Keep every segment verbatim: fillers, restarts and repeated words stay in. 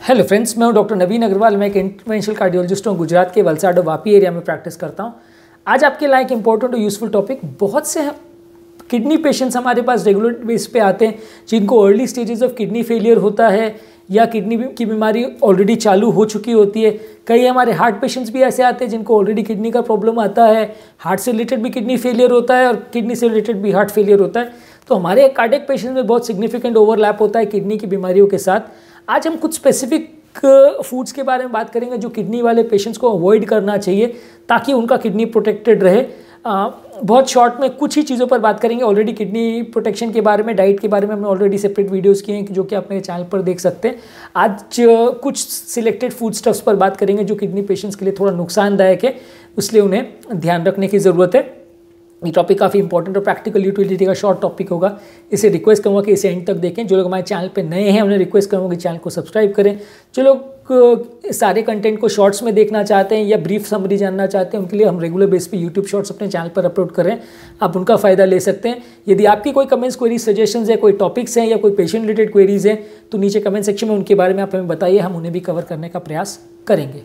Hello friends, मैं हूं doctor नवीन अग्रवाल। मैं एक इंटरवेंशनल कार्डियोलॉजिस्ट हूं, गुजरात के वलसाड और वापी एरिया में प्रैक्टिस करता हूं। आज आपके लिए एक इंपॉर्टेंट और यूजफुल टॉपिक, बहुत से किडनी पेशेंट्स हमारे पास रेगुलर बेस पे आते हैं जिनको early stages of kidney failure होता है या किडनी की बीमारी ऑलरेडी चालू हो चुकी होती है। कई हमारे हार्ट पेशेंट्स भी ऐसे आते हैं जिनको ऑलरेडी किडनी का प्रॉब्लम आता है, हार्ट से रिलेटेड भी किडनी फेलियर होता है और किडनी से रिलेटेड भी हार्ट फेलियर होता है। तो हमारे कार्डियक पेशेंट्स में बहुत सिग्निफिकेंट ओवरलैप होता है किडनी की बीमारियों के साथ। आज हम कुछ स्पेसिफिक फूड्स के बारे में बात करेंगे जो किडनी वाले पेशेंट्स को अवॉइड करना चाहिए ताकि उनका किडनी प्रोटेक्टेड रहे। आ, बहुत शॉर्ट में कुछ ही चीज़ों पर बात करेंगे। ऑलरेडी किडनी प्रोटेक्शन के बारे में, डाइट के बारे में हमने ऑलरेडी सेपरेट वीडियोस किए हैं जो कि आप मेरे चैनल पर देख सकते हैं। आज कुछ सिलेक्टेड फूड स्टफ्स पर बात करेंगे जो किडनी पेशेंट्स के लिए थोड़ा नुकसानदायक है, इसलिए उन्हें ध्यान रखने की ज़रूरत है। ये टॉपिक काफ़ी इंपॉर्टेंट और प्रैक्टिकल यूटिलिटी का शॉर्ट टॉपिक होगा। इसे रिक्वेस्ट करूँगा कि इसे एंड तक देखें। जो लोग हमारे चैनल पे नए हैं उन्हें रिक्वेस्ट करूँगा कि चैनल को सब्सक्राइब करें। जो लोग सारे कंटेंट को शॉर्ट्स में देखना चाहते हैं या ब्रीफ समरी जानना चाहते हैं, उनके लिए हम रेगुलर बेस पे यूट्यूब शॉर्ट्स अपने चैनल पर अपलोड कर रहे हैं, आप उनका फ़ायदा ले सकते हैं। यदि आपकी कोई कमेंट्स, क्वेरीज, सजेशंस है, कोई टॉपिक्स हैं या कोई पेशेंट रिलेटेड क्वेरीज हैं तो नीचे कमेंट सेक्शन में उनके बारे में आप हमें बताइए, हम उन्हें भी कवर करने का प्रयास करेंगे।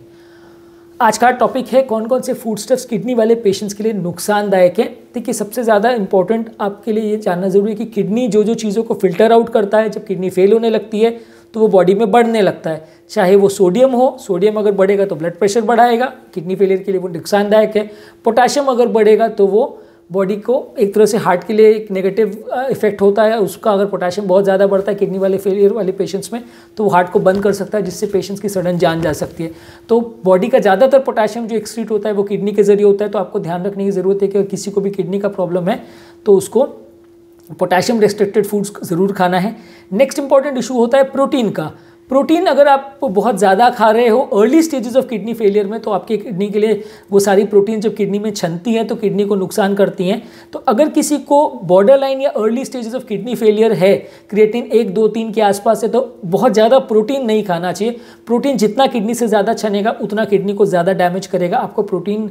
आज का टॉपिक है कौन कौन से फूड स्टफ्स किडनी वाले पेशेंट्स के लिए नुकसानदायक है। देखिए, सबसे ज़्यादा इंपॉर्टेंट आपके लिए ये जानना जरूरी है कि किडनी जो जो चीज़ों को फिल्टर आउट करता है, जब किडनी फेल होने लगती है तो वो बॉडी में बढ़ने लगता है। चाहे वो सोडियम हो, सोडियम अगर बढ़ेगा तो ब्लड प्रेशर बढ़ाएगा, किडनी फेलियर के लिए वो नुकसानदायक है। पोटाशियम अगर बढ़ेगा तो वो बॉडी को एक तरह से हार्ट के लिए एक नेगेटिव इफेक्ट होता है उसका। अगर पोटाशियम बहुत ज़्यादा बढ़ता है किडनी वाले फेलियर वाले पेशेंट्स में तो वो हार्ट को बंद कर सकता है, जिससे पेशेंट्स की सडन जान जा सकती है। तो बॉडी का ज़्यादातर पोटाशियम जो एक्सक्रीट होता है वो किडनी के जरिए होता है। तो आपको ध्यान रखने की ज़रूरत है कि अगर किसी को भी किडनी का प्रॉब्लम है तो उसको पोटाशियम रेस्ट्रिक्टेड फूड्स ज़रूर खाना है। नेक्स्ट इंपॉर्टेंट इशू होता है प्रोटीन का। प्रोटीन अगर आप बहुत ज़्यादा खा रहे हो early stages of kidney failure में तो आपके किडनी के लिए वो सारी प्रोटीन जब किडनी में छनती हैं तो किडनी को नुकसान करती हैं। तो अगर किसी को बॉर्डर लाइन या early stages of kidney failure है, क्रिएटिन एक दो तीन के आसपास है, तो बहुत ज़्यादा प्रोटीन नहीं खाना चाहिए। प्रोटीन जितना किडनी से ज़्यादा छनेगा उतना किडनी को ज़्यादा डैमेज करेगा। आपको प्रोटीन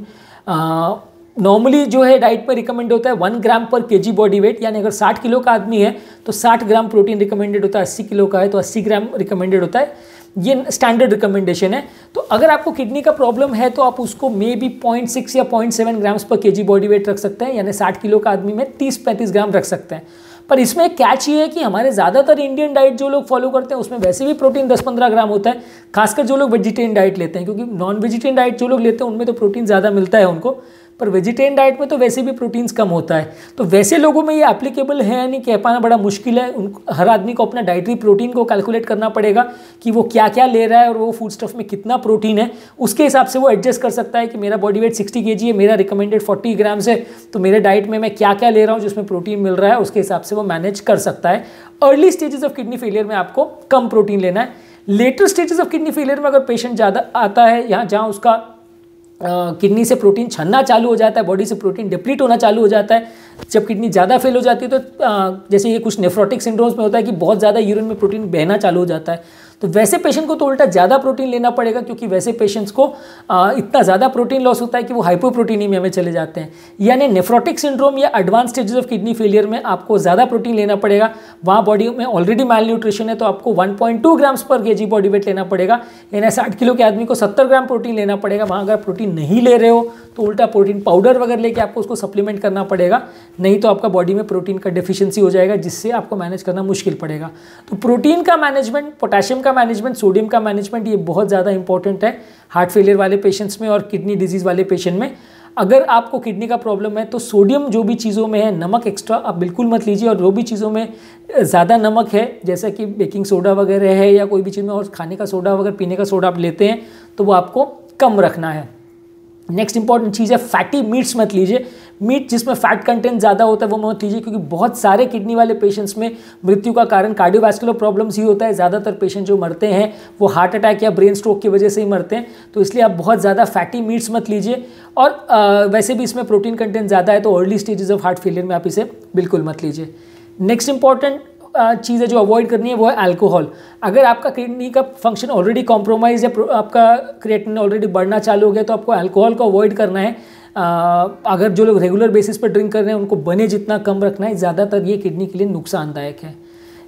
आ, नॉर्मली जो है डाइट में रिकमेंड होता है वन ग्राम पर केजी बॉडी वेट, यानी अगर साठ किलो का आदमी है तो साठ ग्राम प्रोटीन रिकमेंडेड होता है, अस्सी किलो का है तो अस्सी ग्राम रिकमेंडेड होता है। ये स्टैंडर्ड रिकमेंडेशन है। तो अगर आपको किडनी का प्रॉब्लम है तो आप उसको मे बी पॉइंट सिक्स या पॉइंट सेवन ग्राम्स पर केजी बॉडी वेट रख सकते हैं, यानी साठ किलो का आदमी में तीस पैंतीस ग्राम रख सकते हैं। पर इसमें एक कैच ये है कि हमारे ज़्यादातर इंडियन डाइट जो लोग फॉलो करते हैं उसमें वैसे भी प्रोटीन दस पंद्रह ग्राम होता है, खासकर जो लोग वेजिटेरियन डाइट लेते हैं, क्योंकि नॉन वेजिटेरियन डाइट जो लोग लेते हैं उनमें तो प्रोटीन ज़्यादा मिलता है उनको, पर वेजिटेरियन डाइट में तो वैसे भी प्रोटीन्स कम होता है। तो वैसे लोगों में ये एप्लीकेबल है नहीं, कह पाना बड़ा मुश्किल है। उन हर आदमी को अपना डाइटरी प्रोटीन को कैलकुलेट करना पड़ेगा कि वो क्या क्या ले रहा है और वो फूड स्टफ में कितना प्रोटीन है। उसके हिसाब से वो एडजस्ट कर सकता है कि मेरा बॉडी वेट सिक्सटी केजी है, मेरा रिकमेंडेड फोर्टी ग्राम्स है, तो मेरे डाइट में मैं क्या क्या ले रहा हूँ जिसमें प्रोटीन मिल रहा है, उसके हिसाब से वो मैनेज कर सकता है। Early stages of kidney failure में आपको कम प्रोटीन लेना है। Later stages of kidney failure में अगर पेशेंट ज़्यादा आता है, यहाँ जहाँ उसका किडनी से प्रोटीन छनना चालू हो जाता है, बॉडी से प्रोटीन डिप्लीट होना चालू हो जाता है, जब किडनी ज़्यादा फेल हो जाती है तो आ, जैसे ये कुछ नेफ्रोटिक सिंड्रोम्स में होता है कि बहुत ज़्यादा यूरिन में प्रोटीन बहना चालू हो जाता है, तो वैसे पेशेंट को तो उल्टा ज़्यादा प्रोटीन लेना पड़ेगा, क्योंकि वैसे पेशेंट्स को आ, इतना ज़्यादा प्रोटीन लॉस होता है कि वो हाइपोप्रोटीनीमिया में चले जाते हैं। यानी नेफ्रोटिक सिंड्रोम या advance stages of kidney failure में आपको ज़्यादा प्रोटीन लेना पड़ेगा। वहाँ बॉडी में ऑलरेडी माल न्यूट्रिशन है तो आपको वन पॉइंट टू ग्राम्स पर के जी बॉडी वेट लेना पड़ेगा, यानी साठ किलो के आदमी को सत्तर ग्राम प्रोटीन लेना पड़ेगा। वहाँ अगर प्रोटीन नहीं ले रहे हो तो उल्टा प्रोटीन पाउडर वगैरह लेके आपको उसको सप्लीमेंट करना पड़ेगा, नहीं तो आपका बॉडी में प्रोटीन का डेफिशिएंसी हो जाएगा, जिससे आपको मैनेज करना मुश्किल पड़ेगा। तो प्रोटीन का मैनेजमेंट, पोटेशियम का मैनेजमेंट, सोडियम का मैनेजमेंट, ये बहुत ज़्यादा इंपॉर्टेंट है हार्ट फेलियर वाले पेशेंट्स में और किडनी डिजीज़ वाले पेशेंट में। अगर आपको किडनी का प्रॉब्लम है तो सोडियम जो भी चीज़ों में है, नमक एक्स्ट्रा आप बिल्कुल मत लीजिए, और जो भी चीज़ों में ज़्यादा नमक है जैसा कि बेकिंग सोडा वगैरह है या कोई भी चीज़ में और खाने का सोडा वगैरह, पीने का सोडा आप लेते हैं तो वो आपको कम रखना है। नेक्स्ट इंपॉर्टेंट चीज़ है फैटी मीट्स मत लीजिए। मीट जिसमें फैट कंटेंट ज़्यादा होता है वो मत लीजिए, क्योंकि बहुत सारे किडनी वाले पेशेंट्स में मृत्यु का कारण कार्डियोवैस्कुलर प्रॉब्लम्स ही होता है। ज़्यादातर पेशेंट जो मरते हैं वो हार्ट अटैक या ब्रेन स्ट्रोक की वजह से ही मरते हैं, तो इसलिए आप बहुत ज़्यादा फैटी मीट्स मत लीजिए। और आ, वैसे भी इसमें प्रोटीन कंटेंट ज़्यादा है तो early stages of heart failure में आप इसे बिल्कुल मत लीजिए। नेक्स्ट इंपॉर्टेंट चीज़ है जो अवॉइड करनी है वो है अल्कोहल। अगर आपका किडनी का फंक्शन ऑलरेडी कॉम्प्रोमाइज़ या आपका क्रिएटिनिन ऑलरेडी बढ़ना चालू हो गया तो आपको अल्कोहल को अवॉइड करना है। आ, अगर जो लोग रेगुलर बेसिस पर ड्रिंक कर रहे हैं उनको बने जितना कम रखना है, ज़्यादातर ये किडनी के लिए नुकसानदायक है।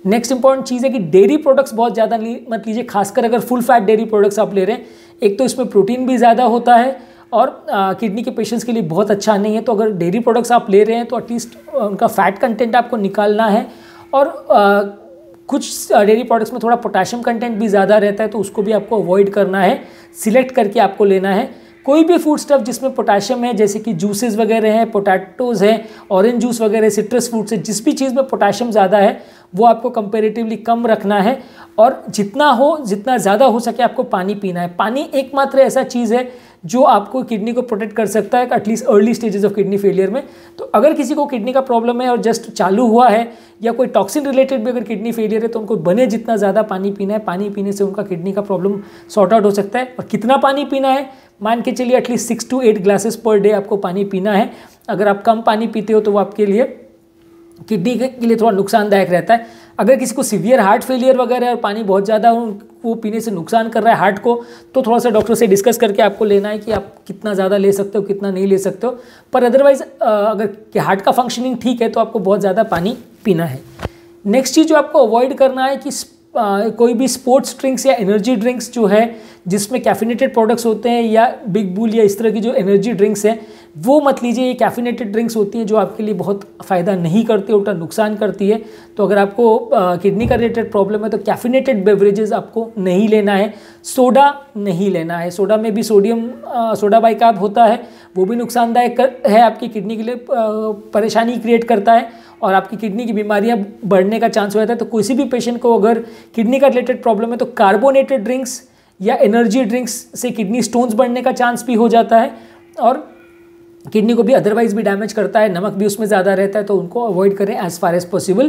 नेक्स्ट इंपॉर्टेंट चीज़ है कि डेयरी प्रोडक्ट्स बहुत ज़्यादा मत लीजिए, खासकर अगर फुल फैट डेयरी प्रोडक्ट्स आप ले रहे हैं। एक तो इसमें प्रोटीन भी ज़्यादा होता है और किडनी के पेशेंट्स के लिए बहुत अच्छा नहीं है। तो अगर डेयरी प्रोडक्ट्स आप ले रहे हैं तो एटलीस्ट उनका फैट कंटेंट आपको निकालना है। और आ, कुछ डेयरी प्रोडक्ट्स में थोड़ा पोटेशियम कंटेंट भी ज़्यादा रहता है, तो उसको भी आपको अवॉइड करना है, सिलेक्ट करके आपको लेना है। कोई भी फूड स्टफ जिसमें पोटेशियम है, जैसे कि जूसेस वगैरह हैं, पोटैटोज़ हैं, ऑरेंज जूस वगैरह, सिट्रस फ्रूट्स है, जिस भी चीज़ में पोटेशियम ज़्यादा है वो आपको कंपैरेटिवली कम रखना है। और जितना हो जितना ज़्यादा हो सके आपको पानी पीना है। पानी एकमात्र ऐसा चीज़ है जो आपको किडनी को प्रोटेक्ट कर सकता है at least early stages of kidney failure में। तो अगर किसी को किडनी का प्रॉब्लम है और जस्ट चालू हुआ है या कोई टॉक्सिन रिलेटेड भी अगर किडनी फेलियर है, तो उनको बने जितना ज़्यादा पानी पीना है। पानी पीने से उनका किडनी का प्रॉब्लम सॉर्ट आउट हो सकता है। और कितना पानी पीना है, मान के चलिए at least six to eight glasses per day आपको पानी पीना है। अगर आप कम पानी पीते हो तो वो आपके लिए किडनी के लिए थोड़ा नुकसानदायक रहता है। अगर किसी को सीवियर हार्ट फेलियर वगैरह और पानी बहुत ज़्यादा वो पीने से नुकसान कर रहा है हार्ट को, तो थोड़ा सा डॉक्टर से डिस्कस करके आपको लेना है कि आप कितना ज़्यादा ले सकते हो, कितना नहीं ले सकते हो। पर अदरवाइज़ अगर हार्ट का फंक्शनिंग ठीक है तो आपको बहुत ज़्यादा पानी पीना है। नेक्स्ट चीज़ जो आपको अवॉइड करना है कि आ, कोई भी स्पोर्ट्स ड्रिंक्स या एनर्जी ड्रिंक्स जो है जिसमें कैफिनेटेड प्रोडक्ट्स होते हैं या बिग बुल या इस तरह की जो एनर्जी ड्रिंक्स हैं वो मत लीजिए। ये कैफिनेटेड ड्रिंक्स होती हैं जो आपके लिए बहुत फ़ायदा नहीं करती, उल्टा नुकसान करती है। तो अगर आपको किडनी का रिलेटेड प्रॉब्लम है तो कैफिनेटेड बेवरेजेस आपको नहीं लेना है। सोडा नहीं लेना है। सोडा में भी सोडियम सोडा बाइकार्ब होता है, वो भी नुकसानदायक है, आपकी किडनी के लिए परेशानी क्रिएट करता है और आपकी किडनी की बीमारियां बढ़ने का चांस हो जाता है। तो किसी भी पेशेंट को अगर किडनी का रिलेटेड प्रॉब्लम है तो कार्बोनेटेड ड्रिंक्स या एनर्जी ड्रिंक्स से किडनी स्टोन्स बढ़ने का चांस भी हो जाता है और किडनी को भी अदरवाइज भी डैमेज करता है। नमक भी उसमें ज़्यादा रहता है, तो उनको अवॉइड करें as far as possible.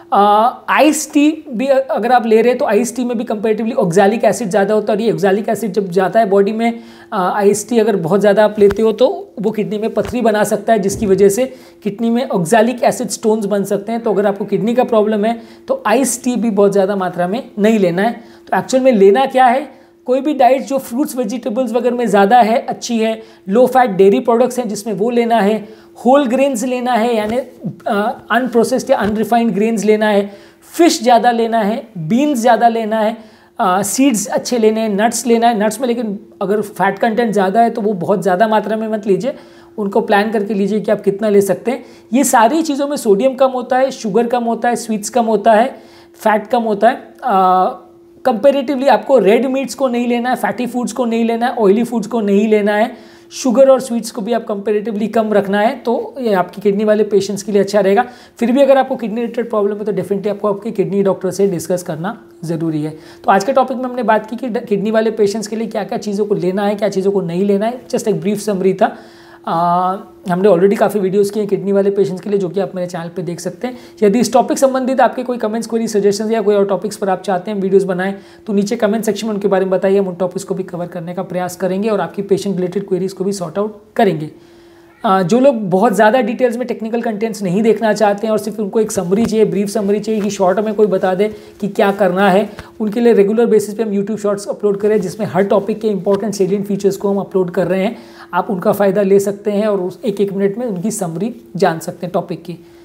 Ice tea भी अगर आप ले रहे हैं तो आइस टी में भी कंपेरेटिवली ऑक्सैलिक एसिड ज़्यादा होता है और ये ऑक्सैलिक एसिड जब जाता है बॉडी में, आइस टी अगर बहुत ज़्यादा आप लेते हो तो वो किडनी में पथरी बना सकता है, जिसकी वजह से किडनी में ऑक्सैलिक एसिड स्टोन्स बन सकते हैं। तो अगर आपको किडनी का प्रॉब्लम है तो आइस टी भी बहुत ज़्यादा मात्रा में नहीं लेना है। तो एक्चुअल में लेना क्या है, कोई भी डाइट जो फ्रूट्स वेजिटेबल्स वगैरह में ज़्यादा है अच्छी है, लो फैट डेयरी प्रोडक्ट्स हैं जिसमें वो लेना है, होल ग्रेन्स लेना है यानी अनप्रोसेस्ड या अनरिफाइंड ग्रेन्स लेना है, फिश ज़्यादा लेना है, बीन्स ज़्यादा लेना है, सीड्स uh, अच्छे लेने हैं, नट्स लेना है। नट्स में लेकिन अगर फैट कंटेंट ज़्यादा है तो वो बहुत ज़्यादा मात्रा में मत लीजिए, उनको प्लान करके लीजिए कि आप कितना ले सकते हैं। ये सारी चीज़ों में सोडियम कम होता है, शुगर कम होता है, स्वीट्स कम होता है, फैट कम होता है। कंपेरेटिवली आपको रेड मीट्स को नहीं लेना है, फैटी फूड्स को नहीं लेना है, ऑयली फूड्स को नहीं लेना है, शुगर और स्वीट्स को भी आप कंपेरेटिवली कम रखना है। तो ये आपकी किडनी वाले पेशेंट्स के लिए अच्छा रहेगा। फिर भी अगर आपको किडनी रिलेटेड प्रॉब्लम है तो डेफिनेटली आपको आपके किडनी डॉक्टर से डिस्कस करना ज़रूरी है। तो आज के टॉपिक में हमने बात की कि किडनी वाले पेशेंट्स के लिए क्या क्या चीज़ों को लेना है, क्या चीज़ों को नहीं लेना है। जस्ट एक ब्रीफ समरी था। आ, हमने ऑलरेडी काफ़ी वीडियोस किए हैं किडनी वाले पेशेंट्स के लिए, जो कि आप मेरे चैनल पे देख सकते हैं। यदि इस टॉपिक संबंधित आपके कोई कमेंट्स, कोई सजेशंस या कोई और टॉपिक्स पर आप चाहते हैं वीडियोस बनाएं तो नीचे कमेंट सेक्शन में उनके बारे में बताइए। हम उन टॉपिक्स को भी कवर करने का प्रयास करेंगे और आपकी पेशेंट रिलेटेड क्वेरीज को भी सॉर्ट आउट करेंगे। जो लोग बहुत ज़्यादा डिटेल्स में टेक्निकल कंटेंट्स नहीं देखना चाहते हैं और सिर्फ उनको एक समरी चाहिए, ब्रीफ समरी चाहिए कि शॉर्ट में कोई बता दे कि क्या करना है, उनके लिए रेगुलर बेसिस पे हम यूट्यूब शॉर्ट्स अपलोड करें जिसमें हर टॉपिक के इंपॉर्टेंट सेलिएंट फीचर्स को हम अपलोड कर रहे हैं। आप उनका फ़ायदा ले सकते हैं और उस एक एक मिनट में उनकी समरी जान सकते हैं टॉपिक की।